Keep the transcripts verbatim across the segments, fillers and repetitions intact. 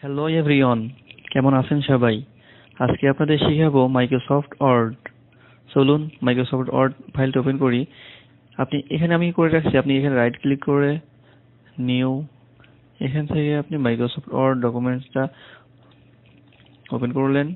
Hello everyone, কেমন আছেন সবাই? আজকে আপনাদের শিখাবো মাইক্রোসফট ওয়ার্ড। চলুন মাইক্রোসফট ওয়ার্ড ফাইলটা ওপেন করি। আপনি এখানে আমি করে রাখছি, আপনি এখানে রাইট ক্লিক করে নিউ, এখান থেকে আপনি মাইক্রোসফট ওয়ার্ড ডকুমেন্টসটা ওপেন করলেন।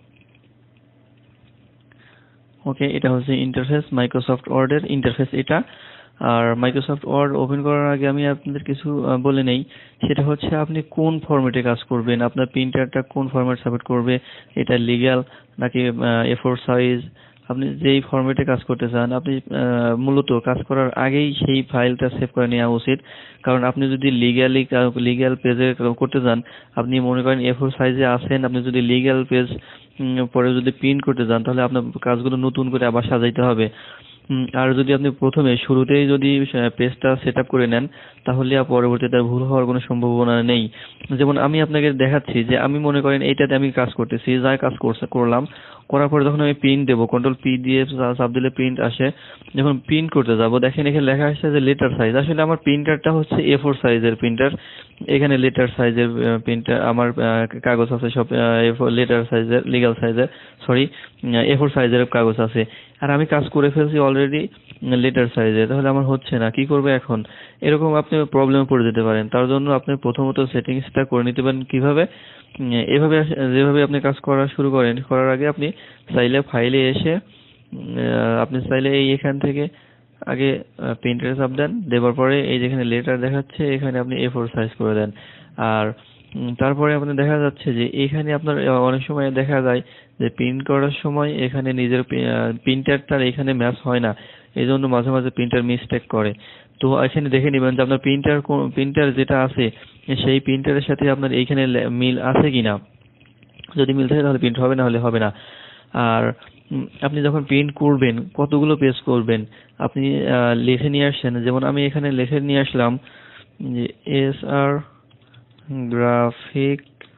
ওকে, এটা হচ্ছে ইন্টারফেস, মাইক্রোসফট ওয়ার্ডের ইন্টারফেস এটা। আর মাইক্রোসফট ওয়ার্ড ওপেন করার আগে আমি আপনাদের কিছু বলে নেই, সেটা হচ্ছে আপনি কোন ফরম্যাটে কাজ করবেন, আপনার প্রিন্টারটা কোন ফরম্যাট সাপোর্ট করবে, এটা লিগ্যাল নাকি এ ফোর সাইজ, আপনি যেই ফরম্যাটে কাজ করতে চান আপনি মূলত কাজ করার আগেই সেই ফাইলটা সেভ করে নেওয়া উচিত। কারণ আপনি যদি লিগ্যালি লিগ্যাল পেজে করতে চান, আপনি মনে করেন এ ফোর সাইজে আছেন, আপনি যদি লিগ্যাল পেজ পরে যদি প্রিন্ট করতে যান তাহলে আপনার কাজগুলো নতুন করে আবার সাজাইতে হবে। আর যদি আপনি প্রথমে শুরুতেই যদি পেজটা সেট আপ করে নেন তাহলে পরবর্তীতে ভুল হওয়ার কোনো সম্ভাবনা নেই। যেমন আমি আপনাকে দেখাচ্ছি যে আমি মনে করেন এইটাতে আমি কাজ করতেছি, যা কাজ করলাম, করার পরে যখন আমি প্রিন্ট দেবো, কন্ট্রোল পি দিয়ে চাপ দিলে প্রিন্ট আসে। যখন প্রিন্ট করতে যাবো দেখেন এখানে লেখা আসছে যে লেটার সাইজ। আসলে আমার প্রিন্টারটা হচ্ছে এ ফোর সাইজের প্রিন্টার, এখানে লেটার সাইজের প্রিন্টার আমার কাগজ আছে সব লেটার সাইজের, লিগ্যাল সাইজের, সরি এ ফোর সাইজের কাগজ আছে। আর আমি কাজ করে ফেলছি অলরেডি লেটার সাইজে, তাহলে আমার হচ্ছে না, কি করবে এখন? এরকম আপনি প্রবলেমে পড়ে যেতে পারেন। তার জন্য আপনি প্রথমত সেটিংসটা করে নিতে পারেন কিভাবে, এভাবে যেভাবে আপনি কাজ করা শুরু করেন, করার আগে আপনি চাইলে ফাইলে এসে আপনি চাইলে এই এখান থেকে আগে প্রিন্টারে চাপ দেন, দেওয়ার পরে এই যেখানে লেটার দেখাচ্ছে এখানে আপনি এ ফোর সাইজ করে দেন। আর তারপরে আপনার দেখা যাচ্ছে যে এখানে আপনার অনেক সময় দেখা যায় যে প্রিন্ট করার সময় এখানে নিজের প্রিন্টারটার এখানে ম্যাচ হয় না, এই জন্য মাঝে মাঝে প্রিন্টার মিস্টেক করে। তো এখানে দেখে নেবেন যে আপনার প্রিন্টার প্রিন্টার যেটা আছে সেই প্রিন্টারের সাথে আপনার এইখানে মিল আছে কিনা। যদি মিল থাকে তাহলে প্রিন্ট হবে, না হলে হবে না। আর আপনি যখন প্রিন্ট করবেন কতগুলো পেজ করবেন আপনি লিখে নিয়ে আসছেন। যেমন আমি এখানে লিখে নিয়ে আসলাম যে এস আর গ্রাফিক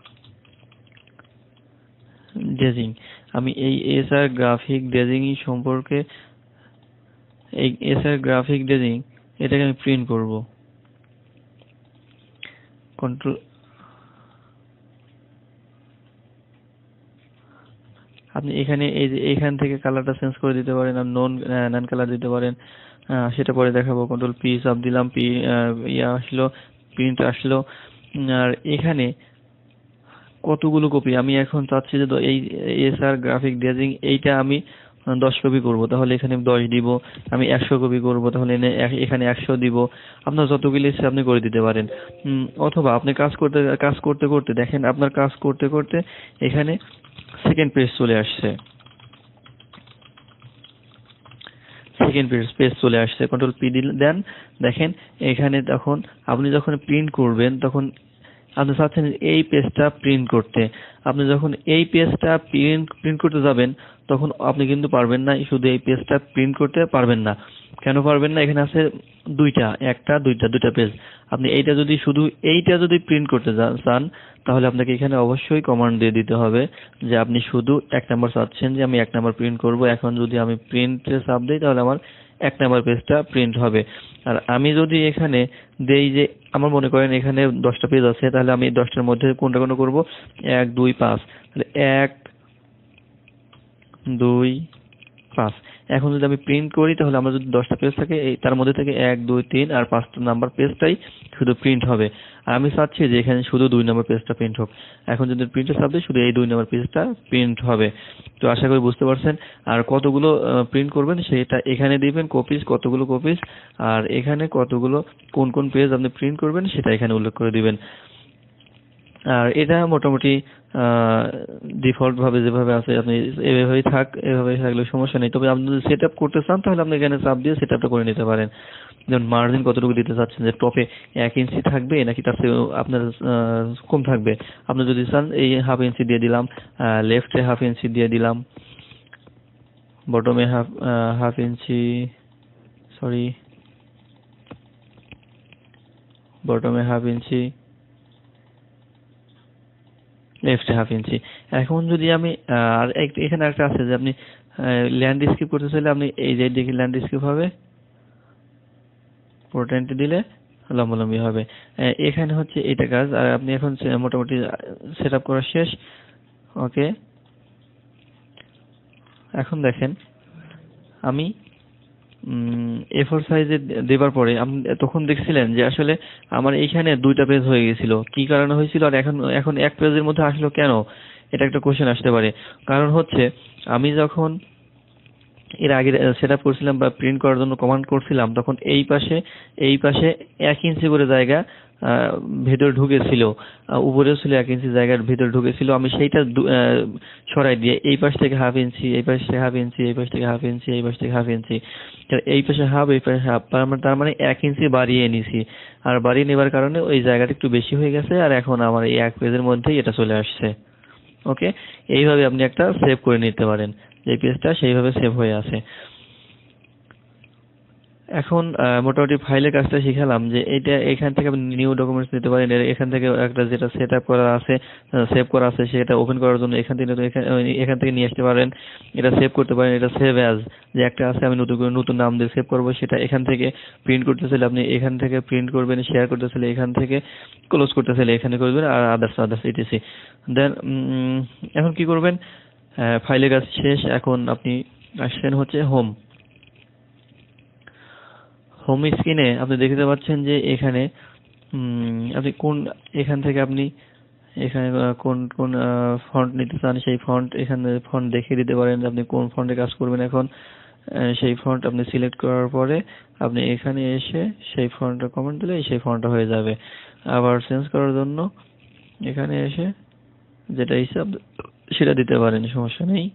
ডিজাইন। আমি এই এস আর গ্রাফিক ডিজাইন সম্পর্কে এই এস আর গ্রাফিক ডিজাইন এটাকে আমি প্রিন্ট করব। কন্ট্রোল আপনি এখানে এই যে এখান থেকে কালারটা চেঞ্জ করে দিতে পারেন, আর নন নন কালার দিতে পারেন, সেটা পরে দেখাবো। কন্ট্রোল পি চাপ দিলাম, পি ইয়া আসলো, প্রিন্ট আসলো। আর এখানে কতগুলো কপি আমি এখন চাচ্ছি যে এই এস আর গ্রাফিক ডিজাইন এইটা আমি দশ কপি করব, তাহলে এখানে দশ দিব। আমি একশো কপি করব, তাহলে এখানে একশো দিব। আপনার যতগুলো ইচ্ছে আপনি করে দিতে পারেন। অথবা আপনি কাজ করতে কাজ করতে করতে দেখেন আপনার কাজ করতে করতে এখানে সেকেন্ড পেজ চলে আসছে, সেকেন্ড পেজ পেজ চলে আসছে কন্ট্রোল পি দেন, দেখেন এখানে তখন আপনি যখন প্রিন্ট করবেন তখন আপনি চাচ্ছেন এই পেজটা প্রিন্ট করতে। আপনি যখন এই পেজটা প্রিন্ট প্রিন্ট করতে যাবেন তখন আপনি কিন্তু পারবেন না, শুধু এই পেজটা প্রিন্ট করতে পারবেন না। কেন পারবেন না? এখানে আছে দুইটা, একটা দুইটা দুইটা পেজ। আপনি এইটা যদি শুধু এইটা যদি প্রিন্ট করতে চান তাহলে আপনাকে এখানে অবশ্যই কমান্ড দিয়ে দিতে হবে যে আপনি শুধু এক নাম্বার চাচ্ছেন যে আমি এক নাম্বার প্রিন্ট করব। এখন যদি আমি প্রিন্টে চাপ দিই তাহলে আমার এক নাম্বার পেজটা প্রিন্ট হবে। আর আমি যদি এখানে দেই যে আমার মনে করেন এখানে দশটা পেজ আছে, তাহলে আমি দশটার মধ্যে কোনটা কোনটা করব, এক দুই পাঁচ, তাহলে এক দুই পাঁচ। এখন যদি আমি প্রিন্ট করি তাহলে আমার যদি দশটা পেজ থাকে তার মধ্যে থেকে এক দুই তিন আর পাঁচটা নাম্বার পেজটাই শুধু প্রিন্ট হবে। আর আমি চাচ্ছি যে এখানে শুধু দুই নম্বর পেজটা প্রিন্ট হোক। এখন যদি প্রিন্টের চাপ দিই শুধু এই দুই নম্বর পেজটা প্রিন্ট হবে। তো আশা করি বুঝতে পারছেন। আর কতগুলো প্রিন্ট করবেন সেটা এখানে দিবেন, কপিস কতগুলো কপিস, আর এখানে কতগুলো কোন কোন পেজ আপনি প্রিন্ট করবেন সেটা এখানে উল্লেখ করে দিবেন। আর এটা মোটামুটি ডিফল্ট ভাবে যেভাবে আছে আপনি এভাবেই থাক, এভাবে থাকলে সমস্যা নেই। তবে আপনি যদি সেট আপ করতে চান তাহলে আপনি এখানে চাপ দিয়ে সেট আপটা করে নিতে পারেন। যেমন মার্জিন কতটুকু দিতে চাচ্ছেন, যে টপে এক ইঞ্চি থাকবে নাকি তার চেয়ে আপনার কম থাকবে। আপনি যদি চান এই হাফ ইঞ্চি দিয়ে দিলাম, লেফটে হাফ ইঞ্চি দিয়ে দিলাম, বটমে হাফ হাফ ইঞ্চি সরি বটমে হাফ ইঞ্চি, লেফটে হাফ ইঞ্চি। এখন যদি আমি আর এখানে একটা আছে যে আপনি ল্যান্ডস্কেপ করতে চাইলে আপনি এই যে দেখি ল্যান্ডস্কেপ হবে, পোর্ট্রেট দিলে লম্বালম্বি হবে। আহ, এখানে হচ্ছে এটা কাজ। আর আপনি এখন সে- মোটামুটি সেট আপ করা শেষ। ওকে, এখন দেখেন আমি এ ফোর সাইজে দেবার পরে আপনি তখন দেখছিলেন যে আসলে আমার এইখানে দুইটা পেজ হয়ে গেছিল, কি কারণে হয়েছিল আর এখন এখন এক পেজের মধ্যে আসলো কেন, এটা একটা কোশ্চেন আসতে পারে। কারণ হচ্ছে আমি যখন এর আগে সেট আপ করছিলাম বা প্রিন্ট করার জন্য কমান্ড করছিলাম, তখন এই পাশে এই পাশে এক ইঞ্চি করে জায়গা আহ, ভেতর ঢুকেছিল, আহ, উপরেও ছিল এক ইঞ্চি জায়গার ভেতর ঢুকেছিল। আমি সেইটা দু- আহ, সরাই দিয়ে এই পাশ থেকে হাফ ইঞ্চি, এই পাশ থেকে হাফ ইঞ্চি, এই পাশ থেকে হাফ ইঞ্চি, এই পাশ থেকে হাফ ইঞ্চি, তো এই পাশে হাফ, এই পাশে হাফ, তার মানে তার মানে এক ইঞ্চি বাড়িয়ে নিছি। আর বাড়িয়ে নেবার কারণে ওই জায়গাটা একটু বেশি হয়ে গেছে, আর এখন আমার এই এক পেজের মধ্যেই এটা চলে আসছে। ওকে, এইভাবে আপনি একটা সেভ করে নিতে পারেন, যে পেজটা সেইভাবে সেভ হয়ে আছে। এখন আহ, মোটামুটি ফাইলের কাজটা শিখালাম, যে এটা এখান থেকে আপনি নিউ ডকুমেন্টস নিতে পারেন। এর এখান থেকে একটা যেটা সেট আপ করা আছে, সেভ করা আছে, সেটা ওপেন করার জন্য এখান থেকে এখান এখান থেকে নিয়ে আসতে পারেন। এটা সেভ করতে পারেন, এটা সেভ অ্যাজ, যে একটা আছে আমি নতুন করে নতুন নাম দিয়ে সেভ করবো, সেটা এখান থেকে প্রিন্ট করতে চাইলে আপনি এখান থেকে প্রিন্ট করবেন, শেয়ার করতে চাইলে এখান থেকে, ক্লোজ করতে চাইলে এখানে করবেন, আর আদার্স আদার্স ইটিসি। দেন এখন কি করবেন, ফাইলের কাজ শেষ। এখন আপনি আসছেন হচ্ছে হোম। হোম স্ক্রিনে আপনি দেখতে পাচ্ছেন যে এখানে উম, আপনি কোন, এখান থেকে আপনি এখানে আহ, কোন কোন ফন্ট নিতে চান সেই ফন্ট এখানে ফন্ট দেখিয়ে দিতে পারেন, আপনি কোন ফন্টে কাজ করবেন এখন। আহ, সেই ফন্ট আপনি সিলেক্ট করার পরে আপনি এখানে এসে সেই ফন্টটা কমেন্ট দিলে সেই ফন্টটা হয়ে যাবে। আবার চেঞ্জ করার জন্য এখানে এসে যেটা হিসাব সেটা দিতে পারেন, সমস্যা নেই।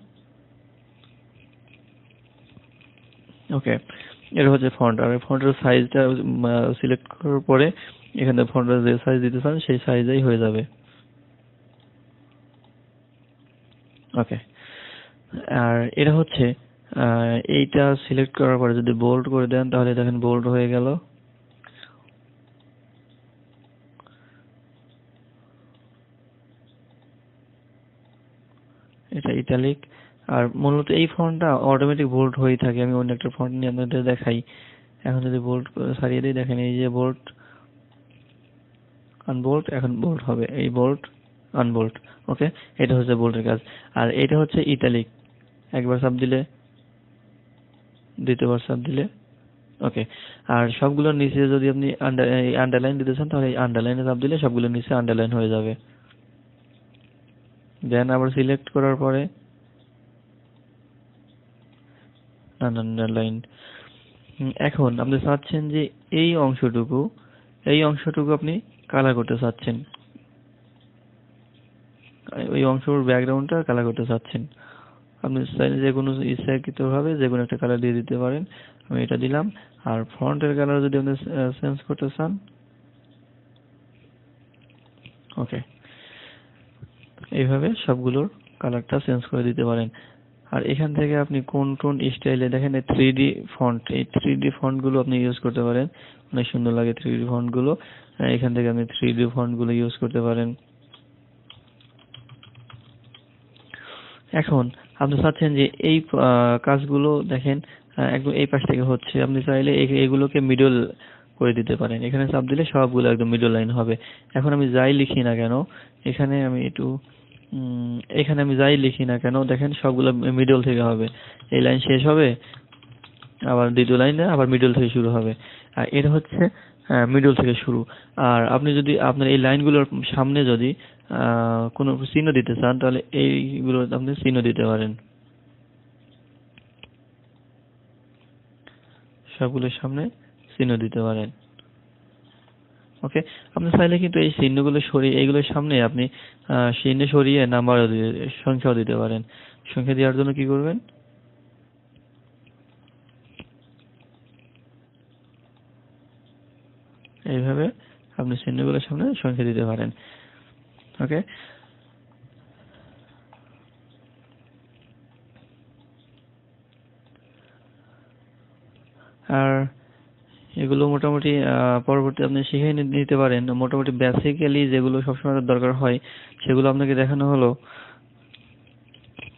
ওকে, এটা হচ্ছে ফন্ট। আর ফন্টের সাইজটা সিলেক্ট করার পরে এখানে ফন্টের যে সাইজ দিতে চান সেই সাইজেই হয়ে যাবে। ওকে, আর এটা হচ্ছে আহ, এইটা সিলেক্ট করার পরে যদি বোল্ড করে দেন তাহলে দেখেন বোল্ড হয়ে গেল। এটা ইটালিক। আর মূলত এই ফন্টটা অটোমেটিক বোল্ড হয়েই থাকে। আমি অন্য একটা ফন্ট নিয়ে আপনাদের দেখাই। এখন যদি বোল্ড সারিয়ে দিই, দেখেন এই যে বোল্ড আনবোল্ড, এখন বোল্ড হবে, এই বোল্ড আনবোল্ড। ওকে, এটা হচ্ছে বোল্ডের কাজ। আর এটা হচ্ছে ইটালিক, একবার চাপ দিলে, দ্বিতীয়বার চাপ দিলে। ওকে, আর সবগুলোর নিচে যদি আপনি আন্ডারলাইন দিতে চান তাহলে আন্ডারলাইনে চাপ দিলে সবগুলোর নিচে আন্ডারলাইন হয়ে যাবে। দেন আবার সিলেক্ট করার পরে আন্ডারলাইন। এখন আপনি চাচ্ছেন যে এই অংশটুকু, এই অংশটুকু আপনি কালার করতে চাচ্ছেন, ওই অংশের ব্যাকগ্রাউন্ডটা কালার করতে চাচ্ছেন। আপনি চাইলে যে কোনো ইচ্ছাকৃত ভাবে যে কোনো একটা কালার দিয়ে দিতে পারেন। আমি এটা দিলাম। আর ফন্টের কালার যদি আপনি চেঞ্জ করতে চান, ওকে, এইভাবে সবগুলোর কালারটা চেঞ্জ করে দিতে পারেন। আর এখান থেকে আপনি কোন কোন স্টাইলে, দেখেন এই থ্রি ডি ফন্ট, এই থ্রি ডি ফন্ট গুলো আপনি ইউজ করতে পারেন, অনেক সুন্দর লাগে থ্রি ডি ফন্ট গুলো। আহ, এখান থেকে আপনি থ্রি ডি ফন্ট গুলো ইউজ করতে পারেন। এখন আপনি চাচ্ছেন যে এই আহ, কাজগুলো দেখেন আহ, একদম এই পাশ থেকে হচ্ছে, আপনি চাইলে এই- এগুলোকে মিডল করে দিতে পারেন। এখানে চাপ দিলে সবগুলো একদম মিডল লাইন হবে। এখন আমি যাই লিখি না কেন, এখানে আমি একটু উম, এখানে আমি যাই লিখি না কেন দেখেন সবগুলো মিডল থেকে হবে। এই লাইন শেষ হবে, আবার দ্বিতীয় লাইনে আবার মিডল থেকে শুরু হবে। আর এটা হচ্ছে মিডল থেকে শুরু। আর আপনি যদি আপনার এই লাইনগুলোর সামনে যদি আহ, কোনো চিহ্ন দিতে চান তাহলে এইগুলো আপনি চিহ্ন দিতে পারেন, সবগুলোর সামনে চিহ্ন দিতে পারেন। ওকে, আপনি চাইলে কিন্তু এই চিহ্নগুলো সরিয়ে এইগুলোর সামনে আপনি আহ, চিহ্ন সরিয়ে নাম্বারও দিয়ে, সংখ্যাও দিতে পারেন। সংখ্যা দেওয়ার জন্য কি করবেন, এইভাবে আপনি চিহ্নগুলোর সামনে সংখ্যা দিতে পারেন। ওকে, আর এগুলো মোটামুটি আহ, পরবর্তী আপনি শিখে নি- নিতে পারেন। মোটামুটি বেসিক্যালি যেগুলো সবসময় দরকার হয় সেগুলো আপনাকে দেখানো হলো।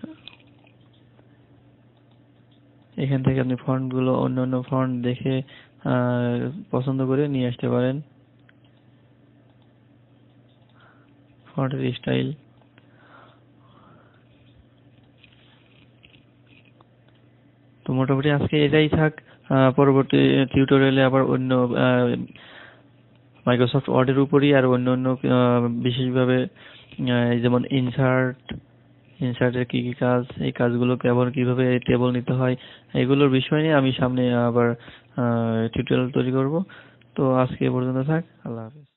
এখান থেকে আপনি ফন্ট গুলো অন্য অন্য ফন্ট দেখে পছন্দ করে নিয়ে আসতে পারেন। ফন্টের স্টাইল তো মোটামুটি আজকে এটাই থাক। পরবর্তী টিউটোরিয়ালে আবার অন্য মাইক্রোসফট ওয়ার্ডের উপরই আর অন্য অন্য বিশেষভাবে যেমন ইনসার্ট ইনসার্টের কি কি কাজ, এই কাজগুলো কেবল কিভাবে টেবল নিতে হয়, এগুলোর বিষয় নিয়ে আমি সামনে আবার টিউটোরিয়াল তৈরি করব। তো আজকে এ পর্যন্ত থাক। আল্লাহ হাফেজ।